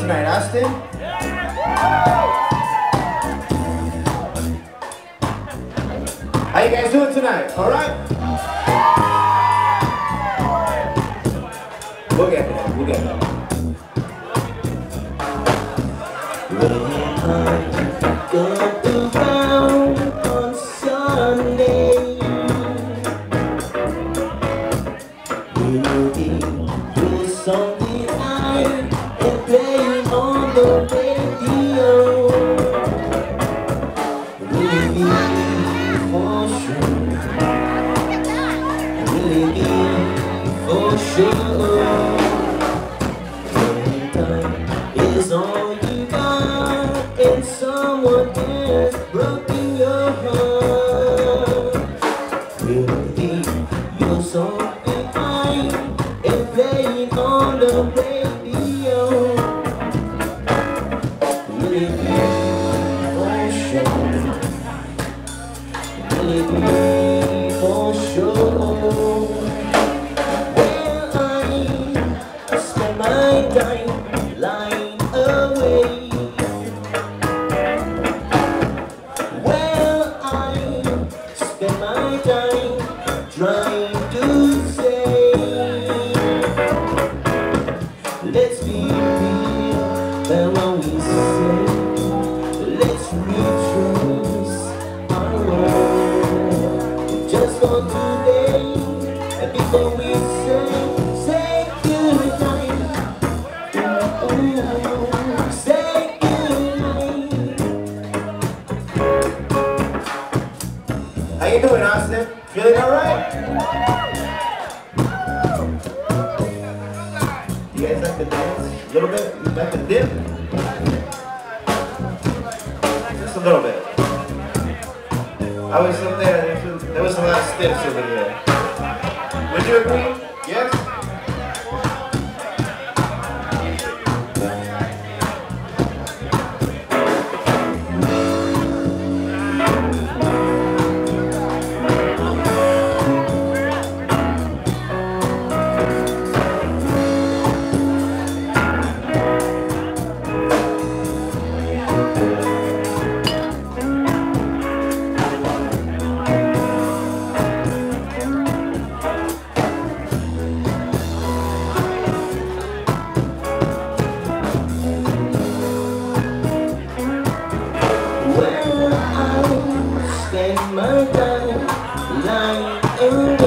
tonight, Austin? How you guys doing tonight? All right? We'll get there. We'll get there. Got around on Sunday. We'll be with Sunday night and playing on the radio. We'll be for sure. We'll be for sure. Time is all you got, and someone has broken your heart. Will be your song behind and playing on the radio. Will it be for sure? Will it be for sure? Well, I spend my time lying awake. Well, I spend my time trying to say, let's be real, but when we say, let's retrace our road just for today, and before we say goodnight. Say goodnight. How you doing, Austin? Feeling all right? You guys like to dance a little bit? You like to dip? Just a little bit. I was up there was a lot of steps over there. Would you agree? Yes? Well, I spend my time lying awake.